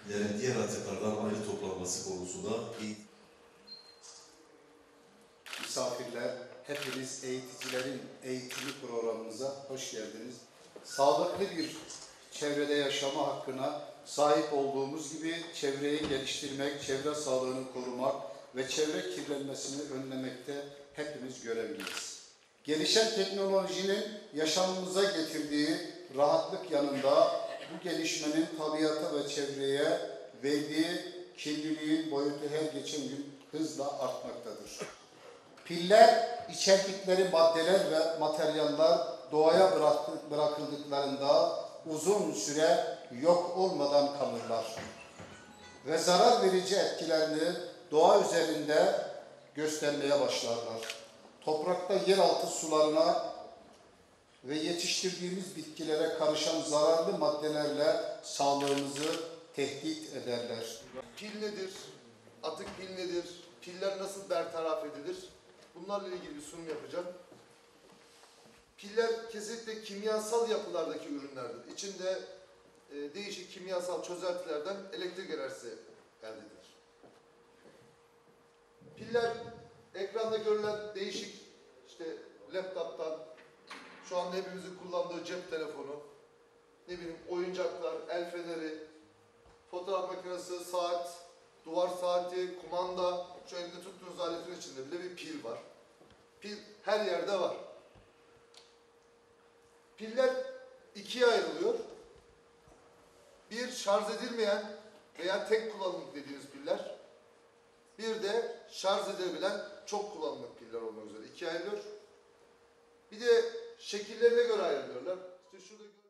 diğer atıklardan ayrı toplanması konusunda misafirler, hepiniz eğiticilerin eğitimi programımıza hoş geldiniz. Sağlıklı bir çevrede yaşama hakkına sahip olduğumuz gibi çevreyi geliştirmek, çevre sağlığını korumak ve çevre kirlenmesini önlemekte hepimiz görevliyiz. Gelişen teknolojinin yaşamımıza getirdiği rahatlık yanında bu gelişmenin tabiata ve çevreye verdiği kirliliğin boyutu her geçen gün hızla artmaktadır. Piller içerdikleri maddeler ve materyaller doğaya bırakıldıklarında uzun süre yok olmadan kalırlar ve zarar verici etkilerini doğa üzerinde göstermeye başlarlar. Toprakta yeraltı sularına ve yetiştirdiğimiz bitkilere karışan zararlı maddelerle sağlığımızı tehdit ederler. Pil nedir? Atık pil nedir? Piller nasıl bertaraf edilir? Bunlarla ilgili bir sunum yapacağım. Piller kesinlikle kimyasal yapılardaki ürünlerdir. İçinde değişik kimyasal çözeltilerden elektrik enerjisi elde edilir. Piller ekranda görülen değişik laptoptan, şu anda hepimizin kullandığı cep telefonu, oyuncaklar, el feneri, fotoğraf makinesi, saat, duvar saati, kumanda, şu elinde tuttuğunuz aletin içinde bile bir pil var. Pil her yerde var. Piller ikiye ayrılıyor. Bir, şarj edilmeyen veya tek kullanımlık dediğimiz piller. Bir de şarj edebilen çok kullanımlık piller olmak üzere ikiye ayrılıyor. Bir de şekillerine göre ayrılıyorlar. İşte şurada